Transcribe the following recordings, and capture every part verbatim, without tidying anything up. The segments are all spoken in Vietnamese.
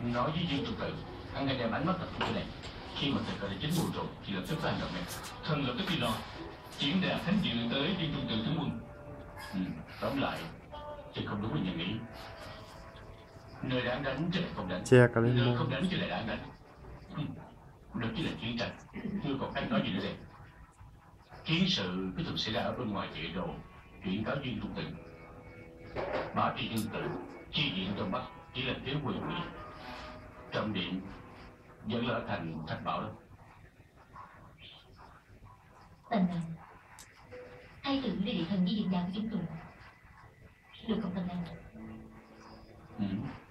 Nói với Dương Trung Tự, hắn hãy đem ánh mắt tập trung cái này. Khi mà thực là chính mùi rồi thì lập tức có hành động này. Thần lập tức đi lo. Chuyển đạt thánh dự tới Dương Trung Tự tướng quân. Ừ, tóm lại thì không đúng là nhà nghĩ. Nơi đáng đánh chứ lại không đánh. Nơi không đánh chứ lại đáng đánh. Đó chỉ là chiến tranh. Chưa còn cách nói gì nữa đây. Chiến sự cứ thường xảy ra ở bên ngoài vệ đồ. Chuyển cáo Dương Trung Tự. Mã Tri Dương Tự chi viện Đông Bắc chỉ là thiếu quyền quyền. Trọng điện vẫn là ở thành Thạch Bảo đó. Tần Nam, thái tử để địa thần với dương gia của chúng tôi. Được không Tần Nam? Ừ.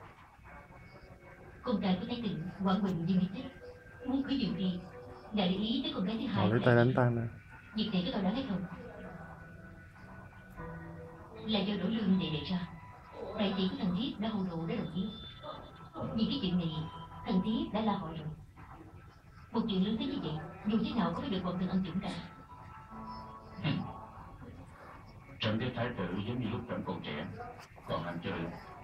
Con trai của thái tử Quảng Quỳnh Dương Mỹ Tích muốn cưới Diệu Thi, ngài để ý tới con gái thứ hai. Lấy tay đánh tan nè. Việc này có thỏa đáng hay không? Là do Đỗ Lương để đề ra. Đại tỷ của thần thiếp đã hồ đồ đã đồng ý. Vì cái chuyện này thần thiếp đã la hỏi rồi. Một chuyện lớn thế như vậy, dù thế nào cũng phải được bọn thần ân chuẩn cả. Trẫm với thái tử giống như lúc trẫm còn trẻ, còn ham chơi.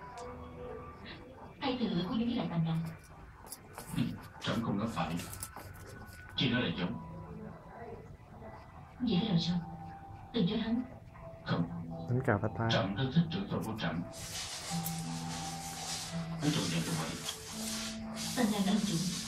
Thái tử có giống như là Tần Nam. Trẫm không có phải. Chỉ nói là giống. Vậy là sao? Từ chối hắn. Không. Đánh cào vào tay. Trẫm rất thích trưởng tôn của trẫm. Cứ trộn nhà như vậy. Tần Nam đã ân chuẩn.